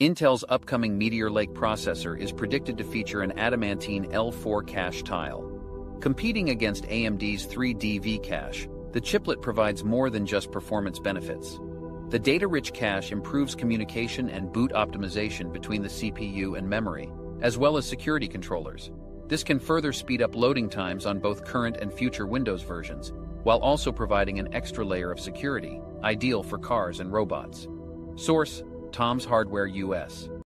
Intel's upcoming Meteor Lake processor is predicted to feature an Adamantine L4 cache tile. Competing against AMD's 3DV cache, the chiplet provides more than just performance benefits. The data-rich cache improves communication and boot optimization between the CPU and memory, as well as security controllers. This can further speed up loading times on both current and future Windows versions, while also providing an extra layer of security, ideal for cars and robots. Source: Tom's Hardware US.